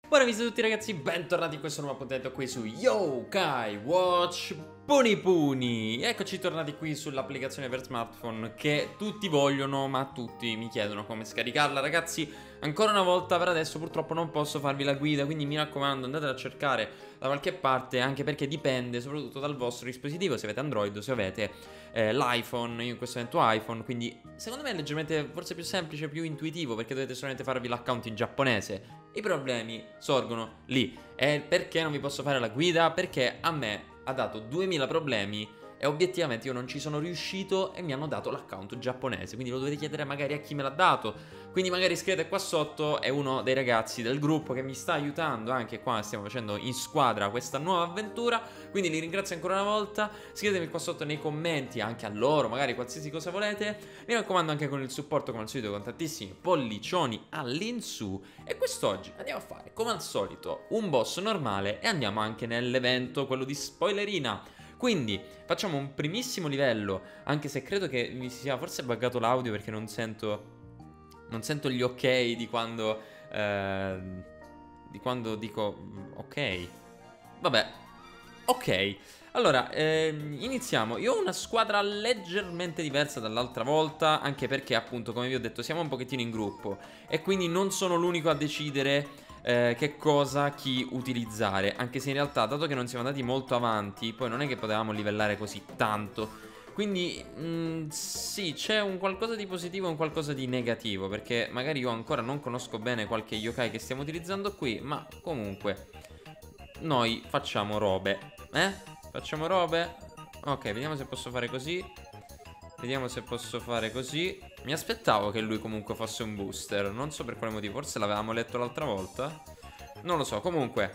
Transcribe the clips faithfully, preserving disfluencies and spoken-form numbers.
Buona visita a tutti ragazzi, bentornati in questo nuovo appuntamento qui su Yokai Watch Puni Puni. Eccoci tornati qui sull'applicazione per smartphone che tutti vogliono, ma tutti mi chiedono come scaricarla. Ragazzi, ancora una volta per adesso purtroppo non posso farvi la guida, quindi mi raccomando andatela a cercare da qualche parte, anche perché dipende soprattutto dal vostro dispositivo, se avete Android o se avete eh, l'iPhone. Io in questo momento ho iPhone, quindi secondo me è leggermente forse più semplice, più intuitivo, perché dovete solamente farvi l'account in giapponese. I problemi sorgono lì. E perché non vi posso fare la guida? Perché a me ha dato duemila problemi e obiettivamente io non ci sono riuscito e mi hanno dato l'account giapponese, quindi lo dovete chiedere magari a chi me l'ha dato. Quindi magari scrivete qua sotto, è uno dei ragazzi del gruppo che mi sta aiutando anche qua, stiamo facendo in squadra questa nuova avventura, quindi li ringrazio ancora una volta. Scrivetemi qua sotto nei commenti anche a loro, magari qualsiasi cosa volete. Mi raccomando, anche con il supporto come al solito con tantissimi pollicioni all'insù. E quest'oggi andiamo a fare come al solito un boss normale e andiamo anche nell'evento, quello di spoilerina. Quindi facciamo un primissimo livello, anche se credo che mi sia forse buggato l'audio perché non sento non sento gli ok di quando eh, di quando dico ok. Vabbè, ok. Allora, eh, iniziamo. Io ho una squadra leggermente diversa dall'altra volta, anche perché appunto, come vi ho detto, siamo un pochettino in gruppo e quindi non sono l'unico a decidere Eh, che cosa, chi utilizzare. Anche se in realtà, dato che non siamo andati molto avanti, poi non è che potevamo livellare così tanto. Quindi mh, sì, c'è un qualcosa di positivo e un qualcosa di negativo, perché magari io ancora non conosco bene qualche yokai che stiamo utilizzando qui, ma comunque noi facciamo robe. Eh? Facciamo robe? Ok, vediamo se posso fare così. Vediamo se posso fare così. Mi aspettavo che lui comunque fosse un booster. Non so per quale motivo. Forse l'avevamo letto l'altra volta. Non lo so. Comunque.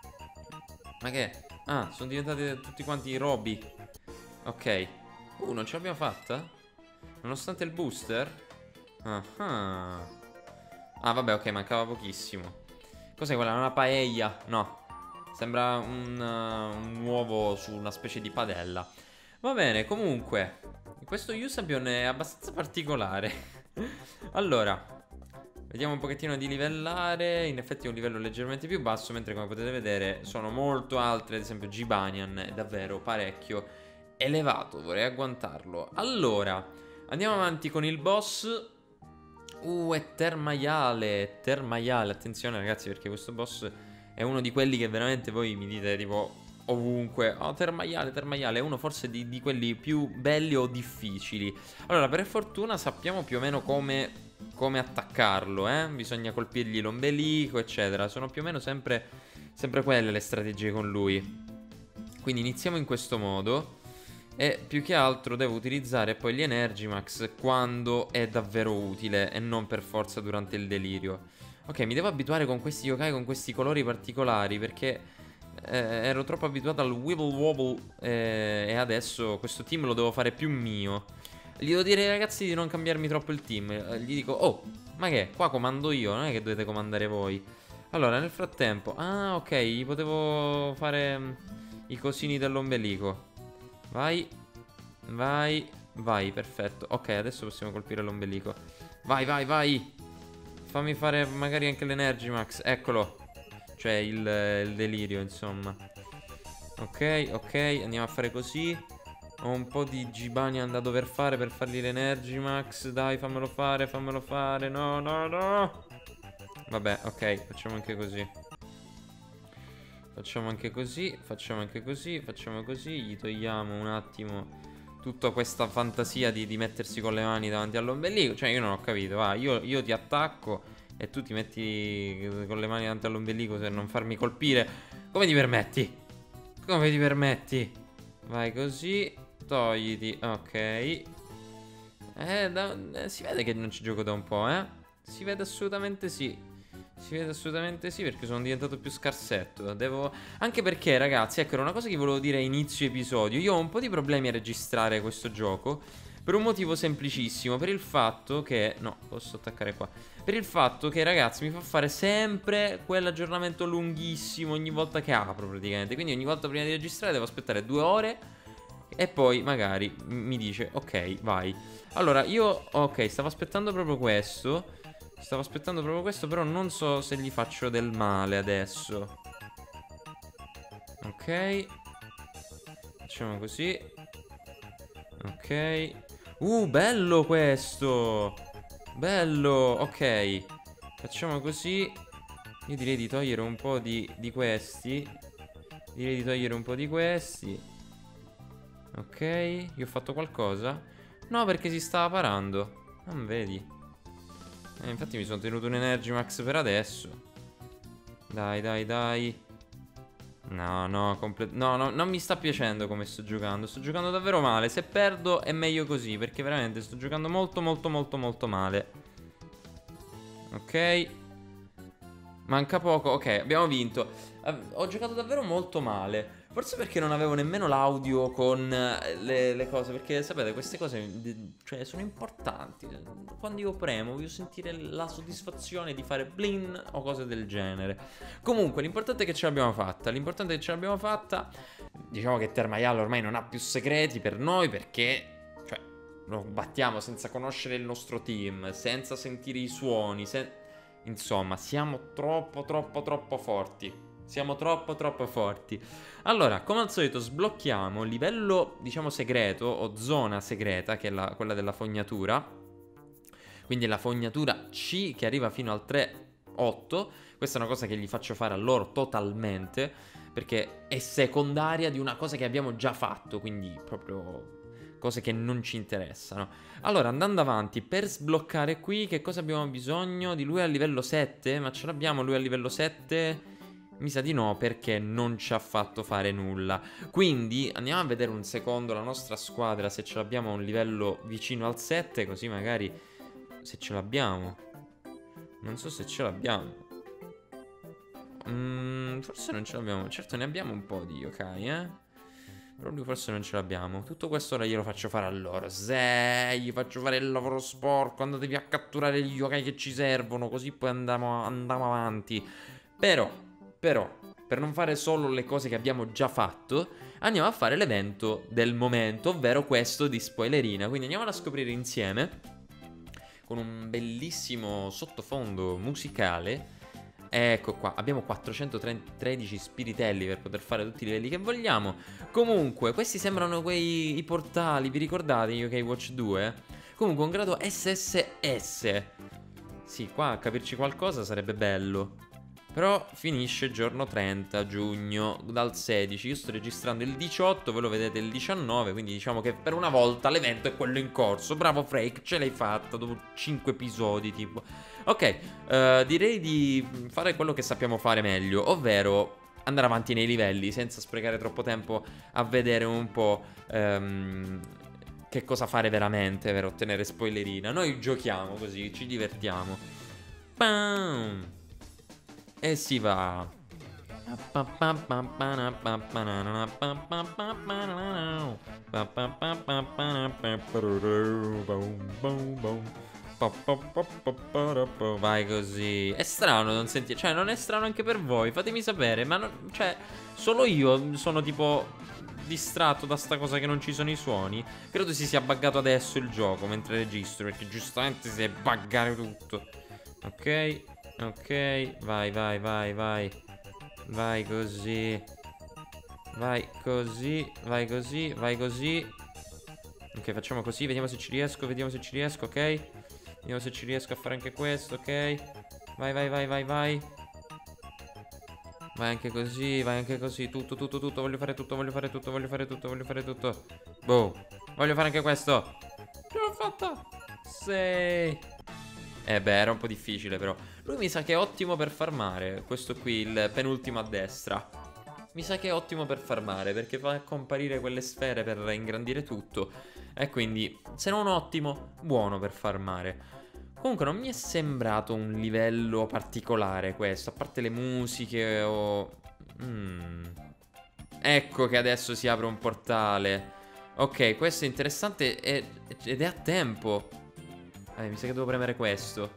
Ma che? Ah, sono diventati tutti quanti robi. Ok. Uh, non ce l'abbiamo fatta? Nonostante il booster? Ah, ah. Ah, vabbè, ok, mancava pochissimo. Cos'è quella? Una paella? No. Sembra un, uh, un uovo su una specie di padella. Va bene, comunque questo Usapion è abbastanza particolare. Allora, vediamo un pochettino di livellare. In effetti è un livello leggermente più basso, mentre come potete vedere sono molto altre. Ad esempio Gibanian è davvero parecchio elevato, vorrei agguantarlo. Allora, andiamo avanti con il boss. Uh, è termaiale, termaiale. Attenzione ragazzi, perché questo boss è uno di quelli che veramente voi mi dite tipo ovunque, oh termaiale, termaiale, è uno forse di, di quelli più belli o difficili. Allora, per fortuna sappiamo più o meno come, come attaccarlo, eh? Bisogna colpirgli l'ombelico, eccetera. Sono più o meno sempre, sempre quelle le strategie con lui. Quindi iniziamo in questo modo. E più che altro devo utilizzare poi gli Energimax quando è davvero utile e non per forza durante il delirio. Ok, mi devo abituare con questi yokai, con questi colori particolari, perché Eh, ero troppo abituato al wibble wobble eh, e adesso questo team lo devo fare più mio. Gli devo dire ai ragazzi di non cambiarmi troppo il team. eh, Gli dico, oh, ma che? Qua comando io, non è che dovete comandare voi. Allora, nel frattempo, ah, ok, gli potevo fare mm, i cosini dell'ombelico. Vai, vai, vai, perfetto. Ok, adesso possiamo colpire l'ombelico. Vai, vai, vai. Fammi fare magari anche l'Energimax, eccolo. Cioè il, il delirio, insomma. Ok, ok, andiamo a fare così. Ho un po' di Gibanian da dover fare per fargli l'Energimax. Dai, fammelo fare, fammelo fare. No, no, no. Vabbè, ok, facciamo anche così. Facciamo anche così, facciamo anche così, facciamo così. Gli togliamo un attimo tutta questa fantasia di, di mettersi con le mani davanti all'ombelico. Cioè io non ho capito, va, io, io ti attacco e tu ti metti con le mani davanti all'ombelico per non farmi colpire. Come ti permetti? Come ti permetti? Vai così. Togliti. Ok. Eh, da, eh, si vede che non ci gioco da un po', eh? Si vede assolutamente sì. Si vede assolutamente sì, perché sono diventato più scarsetto. Devo... Anche perché, ragazzi, ecco, era una cosa che volevo dire a inizio episodio. Io ho un po' di problemi a registrare questo gioco per un motivo semplicissimo. Per il fatto che... No, posso attaccare qua. Per il fatto che, ragazzi, mi fa fare sempre quell'aggiornamento lunghissimo ogni volta che apro, praticamente. Quindi ogni volta prima di registrare devo aspettare due ore e poi magari mi dice, ok, vai. Allora, io, ok, stavo aspettando proprio questo. Stavo aspettando proprio questo, però non so se gli faccio del male adesso. Ok. Facciamo così. Ok. Uh, bello questo. Bello. Ok. Facciamo così. Io direi di togliere un po' di, di questi. Direi di togliere un po' di questi. Ok. Io ho fatto qualcosa? No, perché si stava parando. Non vedi. Eh, infatti mi sono tenuto un Energy Max per adesso. Dai, dai, dai. No, no, comple- no, no, non mi sta piacendo come sto giocando. Sto giocando davvero male. Se perdo è meglio così, perché veramente sto giocando molto, molto, molto, molto male. Ok. Manca poco. Ok, abbiamo vinto. Eh, Ho giocato davvero molto male. Forse perché non avevo nemmeno l'audio con eh, le, le cose. Perché sapete, queste cose d- cioè, sono importanti. Quando io premo, voglio sentire la soddisfazione di fare blin o cose del genere. Comunque, l'importante è che ce l'abbiamo fatta. L'importante è che ce l'abbiamo fatta. Diciamo che Termaial ormai non ha più segreti per noi, perché cioè, lo battiamo senza conoscere il nostro team, senza sentire i suoni. sen- Insomma, siamo troppo, troppo, troppo forti. Siamo troppo, troppo forti. Allora, come al solito, sblocchiamo livello, diciamo, segreto o zona segreta, che è la- quella della fognatura. Quindi la fognatura C che arriva fino al tre otto. Questa è una cosa che gli faccio fare a loro totalmente, perché è secondaria di una cosa che abbiamo già fatto, quindi proprio cose che non ci interessano. Allora, andando avanti, per sbloccare qui, che cosa abbiamo bisogno? Di lui a livello sette? Ma ce l'abbiamo lui a livello sette? Mi sa di no, perché non ci ha fatto fare nulla. Quindi andiamo a vedere un secondo la nostra squadra, se ce l'abbiamo a un livello vicino al sette, così magari se ce l'abbiamo. Non so se ce l'abbiamo. Mm, forse non ce l'abbiamo. Certo ne abbiamo un po' di yokai, eh. Però lui forse non ce l'abbiamo. Tutto questo ora glielo faccio fare a loro. Se gli faccio fare il lavoro sporco, andatevi a catturare gli yokai che ci servono, così poi andiamo, andiamo avanti. Però, però, per non fare solo le cose che abbiamo già fatto, andiamo a fare l'evento del momento, ovvero questo di spoilerina. Quindi andiamo a scoprire insieme, con un bellissimo sottofondo musicale. Ecco qua, abbiamo quattrocentotredici spiritelli per poter fare tutti i livelli che vogliamo. Comunque, questi sembrano quei i portali, vi ricordate io che Watch due? Comunque un grado S S S. Sì, qua a capirci qualcosa sarebbe bello. Però finisce giorno trenta giugno dal sedici. Io sto registrando il diciotto, voi lo vedete il diciannove. Quindi diciamo che per una volta l'evento è quello in corso. Bravo Frake, ce l'hai fatta dopo cinque episodi tipo. Ok, uh, direi di fare quello che sappiamo fare meglio, ovvero andare avanti nei livelli senza sprecare troppo tempo a vedere un po' um, che cosa fare veramente per ottenere spoilerina. Noi giochiamo così, ci divertiamo. Pam! E si va. Vai così. È strano non sentire. Cioè, non è strano anche per voi. Fatemi sapere. Ma non... Cioè, solo io sono tipo distratto da sta cosa che non ci sono i suoni. Credo si sia buggato adesso il gioco mentre registro, perché giustamente si deve buggare tutto. Ok. Ok, vai, vai, vai, vai. Vai così. Vai così, vai così, vai così. Ok, facciamo così, vediamo se ci riesco, vediamo se ci riesco, ok? Vediamo se ci riesco a fare anche questo, ok? Vai, vai, vai, vai, vai. Vai anche così, vai anche così. Tutto, tutto, tutto, voglio fare tutto, voglio fare tutto, voglio fare tutto, voglio fare tutto. Boh, voglio fare anche questo. Ce l'ho fatta. Sì. Eh beh, era un po' difficile però. Lui mi sa che è ottimo per farmare. Questo qui, il penultimo a destra. Mi sa che è ottimo per farmare, perché fa comparire quelle sfere per ingrandire tutto. E quindi, se non ottimo, buono per farmare. Comunque non mi è sembrato un livello particolare questo, a parte le musiche o... Mm. Ecco che adesso si apre un portale. Ok, questo è interessante ed è a tempo. Eh, mi sa che devo premere questo.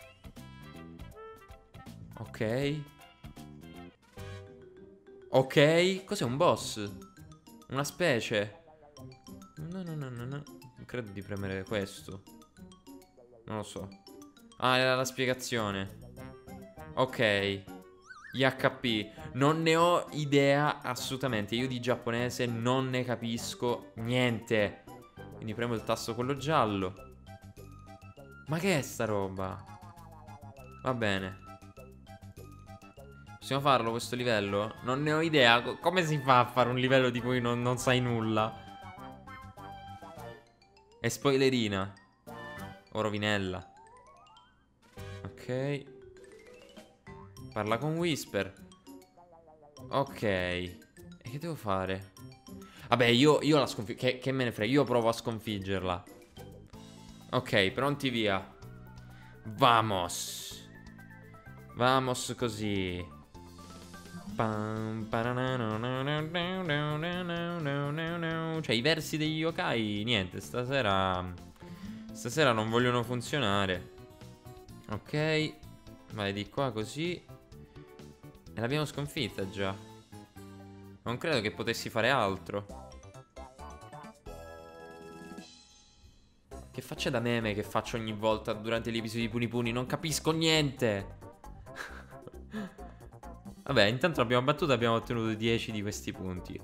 Ok. Ok. Cos'è un boss? Una specie. No, no, no, no, no. Non credo di premere questo. Non lo so. Ah, era la spiegazione. Ok. Gli H P. Non ne ho idea assolutamente. Io di giapponese non ne capisco niente. Quindi premo il tasto quello giallo. Ma che è sta roba? Va bene. Possiamo farlo questo livello? Non ne ho idea. Come si fa a fare un livello di cui non, non sai nulla? È spoilerina. O rovinella. Ok. Parla con Whisper. Ok. E che devo fare? Vabbè, io, io la sconfiggo. Che, che me ne frega? Io provo a sconfiggerla. Ok, pronti via. Vamos. Vamos così. Cioè, i versi degli yokai, niente, stasera. Stasera non vogliono funzionare. Ok. Vai di qua così. E l'abbiamo sconfitta già. Non credo che potessi fare altro. Che faccia da meme che faccio ogni volta durante gli episodi di Puni Puni. Non capisco niente. Vabbè, intanto l'abbiamo battuta e abbiamo ottenuto dieci di questi punti.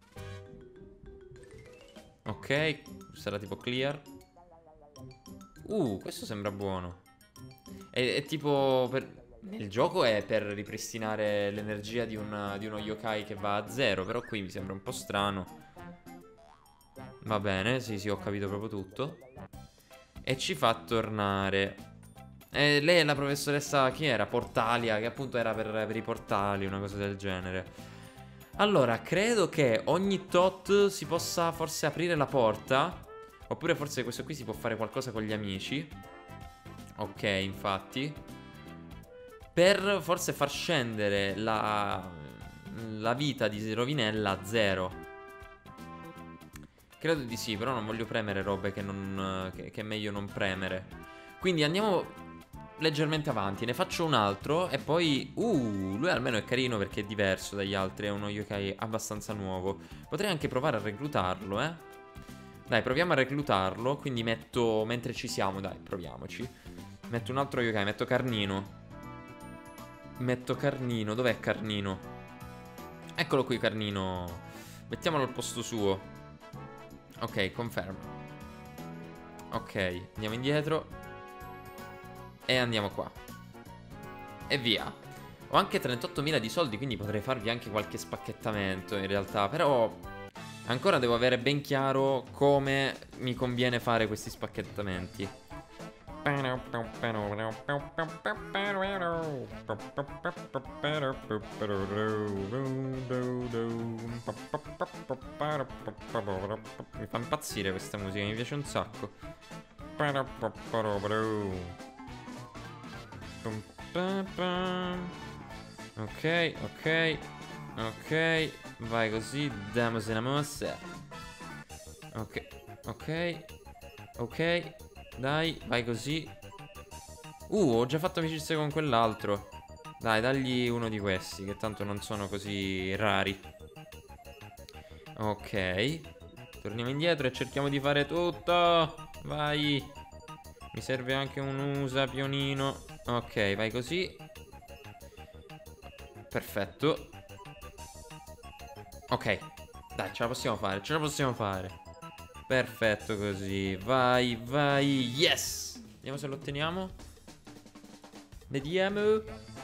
Ok, sarà tipo clear. Uh, questo sembra buono. È, è tipo per... Il gioco è per ripristinare l'energia di, una, di uno yokai che va a zero. Però qui mi sembra un po' strano. Va bene, sì sì, ho capito proprio tutto. E ci fa tornare. E lei è la professoressa, chi era? Portalia, che appunto era per, per i portali, una cosa del genere. Allora, credo che ogni tot si possa forse aprire la porta. Oppure forse questo qui si può fare qualcosa con gli amici. Ok, infatti. Per forse far scendere la, la vita di Rovinella a zero. Credo di sì, però non voglio premere robe che, non, che, che è meglio non premere. Quindi andiamo leggermente avanti. Ne faccio un altro e poi... Uh, lui almeno è carino perché è diverso dagli altri. È uno yokai abbastanza nuovo. Potrei anche provare a reclutarlo, eh. Dai, proviamo a reclutarlo. Quindi metto... Mentre ci siamo, dai, proviamoci. Metto un altro yokai, metto Carnino. Metto Carnino, dov'è Carnino? Eccolo qui Carnino. Mettiamolo al posto suo. Ok, conferma. Ok, andiamo indietro. E andiamo qua. E via. Ho anche trentottomila di soldi, quindi potrei farvi anche qualche spacchettamento in realtà. Però ancora devo avere ben chiaro come mi conviene fare questi spacchettamenti. Mi fa impazzire questa musica, mi piace un sacco. Ok, ok, ok. Vai così, damos una mossa. Ok, ok, ok. Dai, vai così. Uh, ho già fatto amicizia con quell'altro. Dai, dagli uno di questi, che tanto non sono così rari. Ok. Torniamo indietro e cerchiamo di fare tutto. Vai. Mi serve anche un usa pionino. Ok, vai così. Perfetto. Ok. Dai, ce la possiamo fare, ce la possiamo fare. Perfetto così. Vai, vai. Yes. Vediamo se lo otteniamo. Vediamo.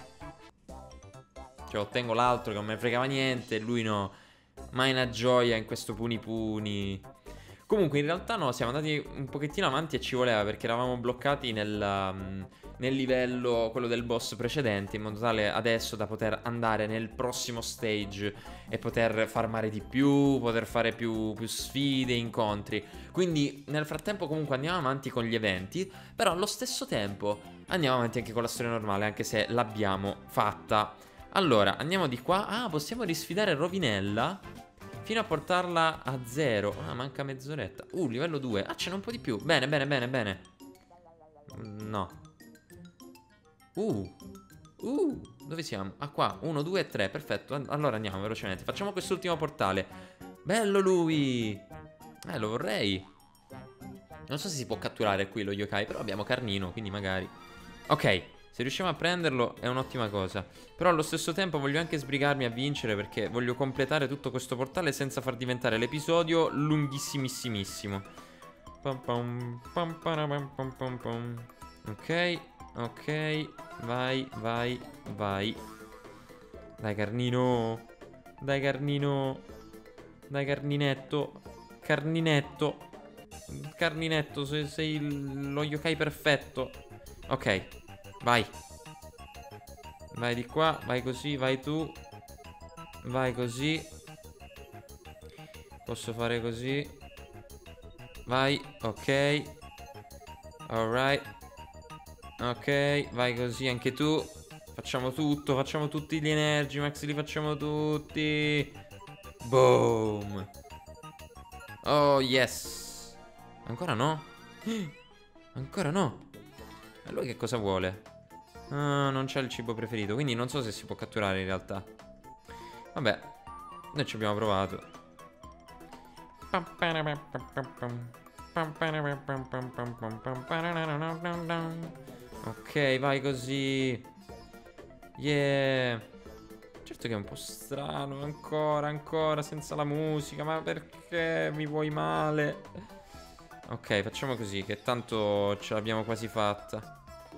Cioè, ottengo l'altro che non me ne fregava niente. Lui no. Mai una gioia in questo Puni Puni. Comunque in realtà no, siamo andati un pochettino avanti e ci voleva, perché eravamo bloccati nel, um, nel livello, quello del boss precedente, in modo tale adesso da poter andare nel prossimo stage e poter farmare di più, poter fare più, più sfide, incontri. Quindi nel frattempo comunque andiamo avanti con gli eventi, però allo stesso tempo andiamo avanti anche con la storia normale, anche se l'abbiamo fatta. Allora, andiamo di qua. Ah, possiamo risfidare Rovinella fino a portarla a zero. Ah, manca mezz'oretta. Uh, livello due. Ah, ce n'è un po' di più. Bene, bene, bene, bene. No. Uh. Uh. Dove siamo? Ah, qua. uno, due e tre. Perfetto. Allora andiamo velocemente. Facciamo quest'ultimo portale. Bello lui. Eh, lo vorrei. Non so se si può catturare qui lo yokai, però abbiamo Carnino, quindi magari. Ok, se riusciamo a prenderlo è un'ottima cosa. Però allo stesso tempo voglio anche sbrigarmi a vincere, perché voglio completare tutto questo portale senza far diventare l'episodio lunghissimissimissimo. Pam pam, pam pam pam pam pam. Ok, ok, vai, vai, vai. Dai Carnino, dai Carnino, dai Carninetto, Carninetto, Carninetto, sei, sei lo yokai perfetto. Ok, vai. Vai di qua, vai così, vai tu. Vai così. Posso fare così. Vai, ok. Alright. Ok, vai così anche tu. Facciamo tutto, facciamo tutti gli Energy Max, li facciamo tutti. Boom. Oh yes. Ancora no? Ancora no. E lui che cosa vuole? Ah, non c'è il cibo preferito, quindi non so se si può catturare in realtà. Vabbè, noi ci abbiamo provato. Ok, vai così. Yeah. Certo che è un po' strano. Ancora, ancora, senza la musica. Ma perché mi vuoi male? Ok, facciamo così, che tanto ce l'abbiamo quasi fatta.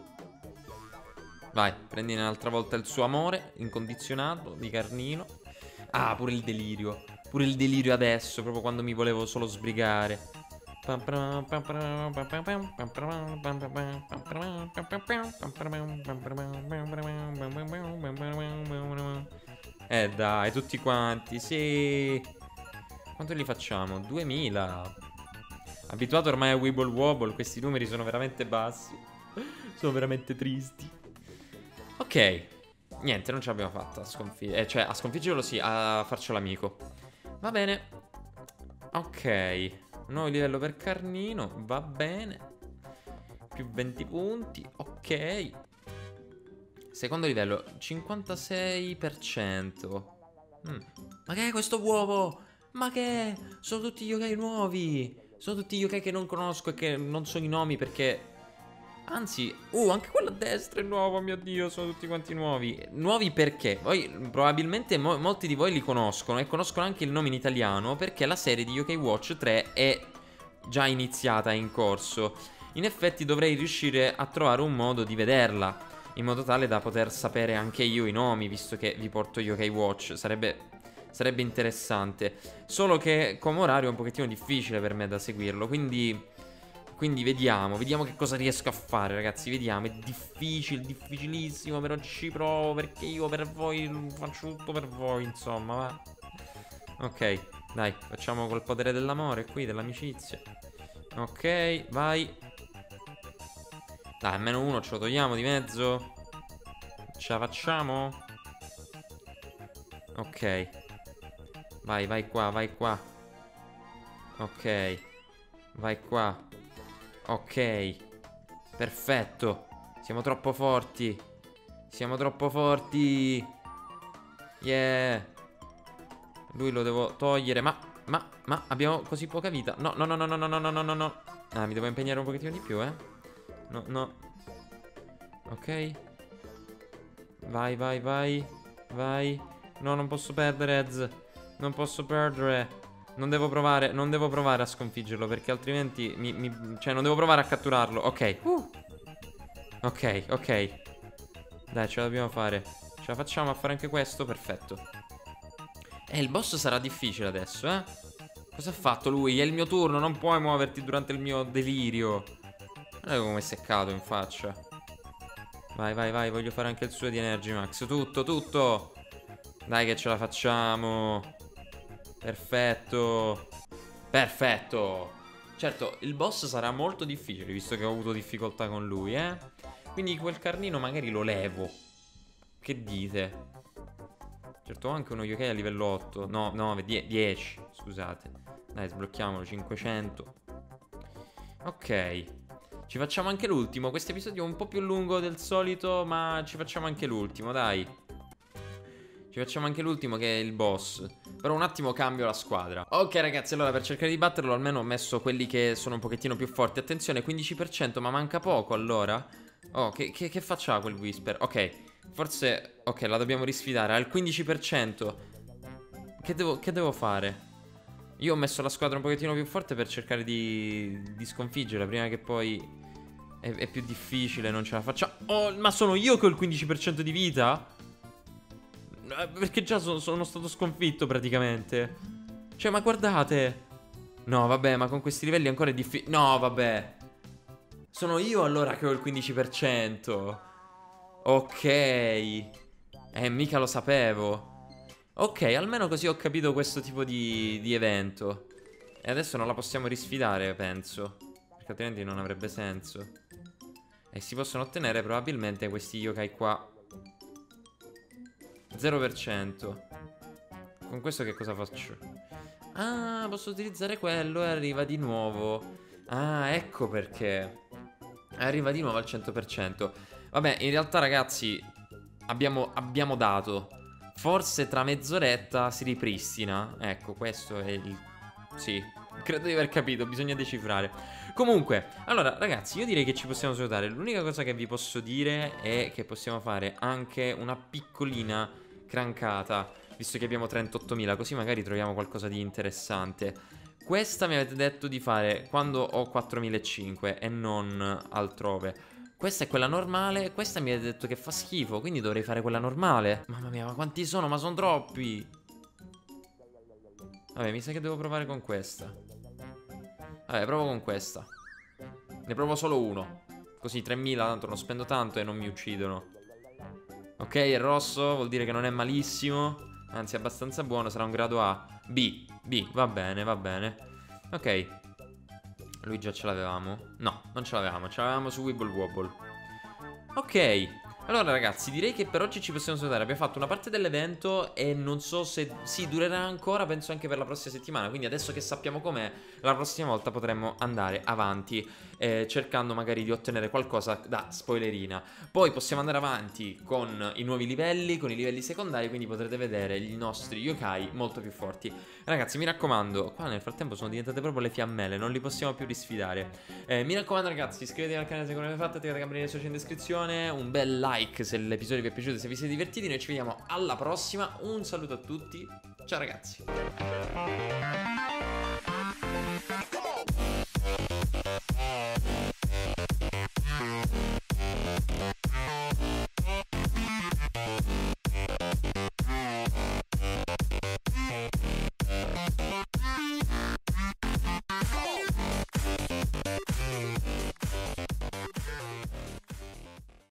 Vai, prendi un'altra volta il suo amore incondizionato di Carnino. Ah, pure il delirio. Pure il delirio adesso, proprio quando mi volevo solo sbrigare. Eh dai, tutti quanti, sì. Quanto li facciamo? duemila. Abituato ormai a Wibble Wobble, questi numeri sono veramente bassi. Sono veramente tristi. Ok, niente, non ce l'abbiamo fatta a sconfiggere. Eh, cioè, a sconfiggerlo sì, a farcelo amico. Va bene. Ok, nuovo livello per Carnino, va bene. Più venti punti, ok. Secondo livello, cinquantasei per cento. mm. Ma che è questo uovo? Ma che è? Sono tutti yokai nuovi. Sono tutti yokai che non conosco e che non so i nomi perché... Anzi, uh, anche quello a destra è nuovo, mio Dio, sono tutti quanti nuovi. Nuovi perché? Poi probabilmente mo molti di voi li conoscono e conoscono anche il nome in italiano perché la serie di Yokai Watch tre è già iniziata, è in corso. In effetti dovrei riuscire a trovare un modo di vederla, in modo tale da poter sapere anche io i nomi, visto che vi porto Yokai Watch. Sarebbe, sarebbe interessante. Solo che come orario è un pochettino difficile per me da seguirlo, quindi... Quindi vediamo, vediamo che cosa riesco a fare, ragazzi, vediamo. È difficile, difficilissimo, però ci provo perché io per voi faccio tutto per voi, insomma, va. Ok, dai, facciamo col potere dell'amore qui, dell'amicizia. Ok, vai. Dai, almeno uno ce lo togliamo di mezzo. Ce la facciamo? Ok. Vai, vai qua, vai qua. Ok. Vai qua. Ok, perfetto. Siamo troppo forti. Siamo troppo forti. Yeah. Lui lo devo togliere. Ma, ma, ma abbiamo così poca vita. No, no, no, no, no, no, no, no, no, no. Ah, mi devo impegnare un pochettino di più, eh. No, no. Ok. Vai, vai, vai. Vai. No, non posso perdere, Ez. Non posso perdere. Non devo provare, non devo provare a sconfiggerlo perché altrimenti mi, mi, cioè non devo provare a catturarlo. Ok. uh. Ok, ok. Dai, ce la dobbiamo fare. Ce la facciamo a fare anche questo? Perfetto. Eh, il boss sarà difficile adesso, eh. Cosa ha fatto lui? È il mio turno, non puoi muoverti durante il mio delirio. Guarda come è seccato in faccia. Vai, vai, vai, voglio fare anche il suo di Energy Max. Tutto, tutto. Dai che ce la facciamo. Perfetto. Perfetto. Certo, il boss sarà molto difficile, visto che ho avuto difficoltà con lui, eh. Quindi quel Carnino magari lo levo. Che dite? Certo, ho anche uno yokai a livello otto. No, nove, dieci. Scusate. Dai, sblocchiamolo, cinquecento. Ok. Ci facciamo anche l'ultimo. Questo episodio è un po' più lungo del solito, ma ci facciamo anche l'ultimo, dai. Ci facciamo anche l'ultimo che è il boss. Però un attimo cambio la squadra. Ok ragazzi, allora per cercare di batterlo almeno ho messo quelli che sono un pochettino più forti. Attenzione, quindici per cento, ma manca poco allora. Oh, che, che, che faccia quel Whisper? Ok, forse... Ok, la dobbiamo risfidare. Al quindici per cento. Che devo, che devo fare? Io ho messo la squadra un pochettino più forte per cercare di, di sconfiggerla. Prima che poi è, è più difficile, non ce la faccio. Oh, ma sono io che ho il quindici per cento di vita? Perché già so, sono stato sconfitto praticamente. Cioè, ma guardate. No, vabbè, ma con questi livelli ancora è difficile. No, vabbè. Sono io allora che ho il quindici per cento. Ok. Eh, mica lo sapevo. Ok, almeno così ho capito questo tipo di, di evento. E adesso non la possiamo risfidare, penso. Perché altrimenti non avrebbe senso. E si possono ottenere probabilmente questi yokai qua. zero per cento. Con questo che cosa faccio? Ah, posso utilizzare quello e arriva di nuovo. Ah, ecco perché. Arriva di nuovo al cento per cento. Vabbè, in realtà ragazzi abbiamo, abbiamo dato. Forse tra mezz'oretta si ripristina. Ecco, questo è il... Sì, credo di aver capito, bisogna decifrare. Comunque, allora ragazzi, io direi che ci possiamo salutare. L'unica cosa che vi posso dire è che possiamo fare anche una piccolina crancata, visto che abbiamo trentottomila, così magari troviamo qualcosa di interessante. Questa mi avete detto di fare quando ho quattromilacinquecento e non altrove. Questa è quella normale, questa mi avete detto che fa schifo, quindi dovrei fare quella normale. Mamma mia, ma quanti sono? Ma sono troppi. Vabbè, mi sa che devo provare con questa. Vabbè, provo con questa. Ne provo solo uno. Così tremila, tanto non spendo tanto e non mi uccidono. Ok, è rosso, vuol dire che non è malissimo. Anzi, è abbastanza buono, sarà un grado A. B, B, va bene, va bene. Ok. Lui già ce l'avevamo? No, non ce l'avevamo, ce l'avevamo su Wibble Wobble. Ok, allora ragazzi, direi che per oggi ci possiamo salutare. Abbiamo fatto una parte dell'evento e non so se... Sì, durerà ancora, penso anche per la prossima settimana. Quindi adesso che sappiamo com'è, la prossima volta potremmo andare avanti, eh, cercando magari di ottenere qualcosa da spoilerina. Poi possiamo andare avanti con i nuovi livelli, con i livelli secondari, quindi potrete vedere i nostri yokai molto più forti. Ragazzi, mi raccomando, qua nel frattempo sono diventate proprio le fiammelle, non li possiamo più risfidare. eh, Mi raccomando ragazzi, iscrivetevi al canale se non l'avete fatto, attivate la campanella in descrizione, un bel like se l'episodio vi è piaciuto, se vi siete divertiti. Noi ci vediamo alla prossima, un saluto a tutti, ciao ragazzi.